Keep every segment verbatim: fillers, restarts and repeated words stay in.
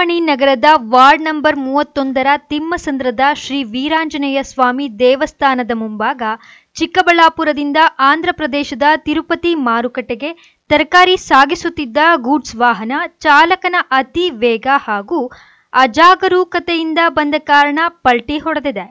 ಚಿಂತಾಮಣಿ ನಗರದ ward number ಮೂವತ್ತೊಂದರ ತಿಮ್ಮಸಂದ್ರದ ಶ್ರೀ ವೀರಾಂಜನೇಯ ಸ್ವಾಮಿ ದೇವಸ್ಥಾನದ ಮುಂಭಾಗ ಚಿಕ್ಕಬಳ್ಳಾಪುರದಿಂದ ಆಂಧ್ರಪ್ರದೇಶದ ತಿರುಪತಿ ಮಾರುಕಟ್ಟೆಗೆ ತರಕಾರಿ ಸಾಗಿಸುತ್ತಿದ್ದ ಗೂಡ್ಸ್ ವಾಹನ ಚಾಲಕನ ಅತಿ ವೇಗ ಹಾಗೂ ಅಜಾಗರೂಕತೆಯಿಂದ ಬಂದ ಕಾರಣ ಪಲ್ಟಿ ಹೊಡೆದಿದೆ.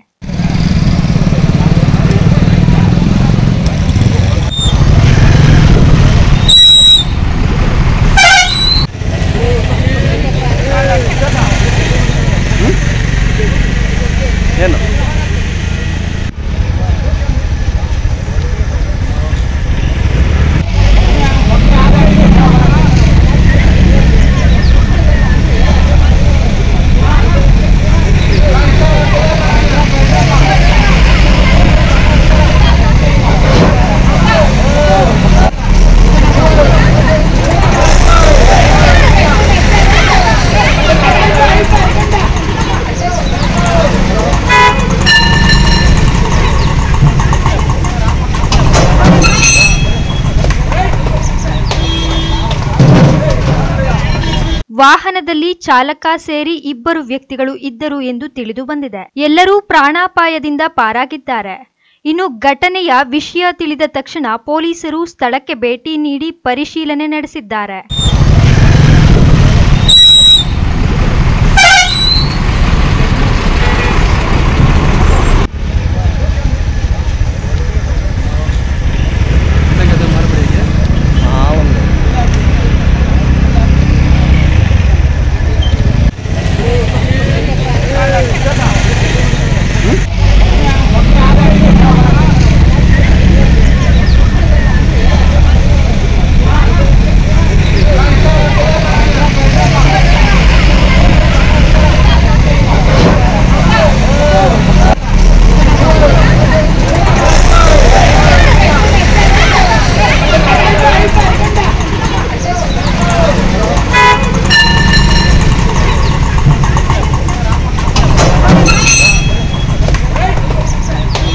ವಾಹನದಲ್ಲಿ ಚಾಲಕ ಸೇರಿ ಇಬ್ಬರು ವ್ಯಕ್ತಿಗಳು ಇದ್ದರು ಎಂದು ತಿಳಿದು ಬಂದಿದೆ. ಎಲ್ಲರೂ ಪ್ರಾಣಾಪಾಯದಿಂದ ಪಾರಾಗಿದ್ದಾರೆ. ಇನ್ನು ಘಟನೆಯ ವಿಷಯ ತಿಳಿದ ತಕ್ಷಣ ಪೊಲೀಸರು ಸ್ಥಳಕ್ಕೆ ಭೇಟಿ ನೀಡಿ ಪರಿಶೀಲನೆ ನಡೆಸಿದ್ದಾರೆ.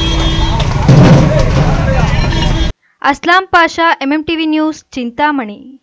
Aslam Pasha, M M TV news, Chintamani.